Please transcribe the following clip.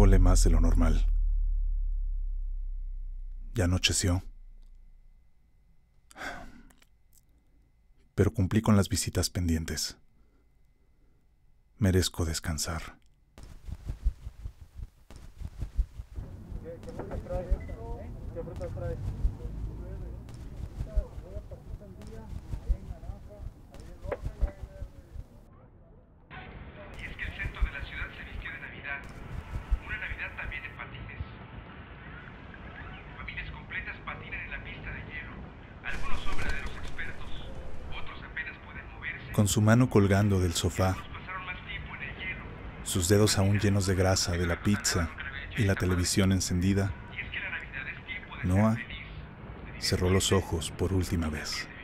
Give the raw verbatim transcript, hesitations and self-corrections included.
volé más de lo normal. Ya anocheció. Pero cumplí con las visitas pendientes. Merezco descansar. ¿Qué, qué frutas traes? ¿Qué frutas traes? Y es que el centro de la ciudad se vistió de Navidad. Una Navidad también en patines. Familias completas patinan en la pista de hielo. Algunos son verdaderos expertos. Otros apenas pueden moverse. Con su mano colgando del sofá, Algunos pasaron más tiempo en el hielo. sus dedos aún llenos de grasa de la pizza y la televisión encendida, Y es que la Navidad es tiempo de ser Noah feliz. cerró los ojos por última vez.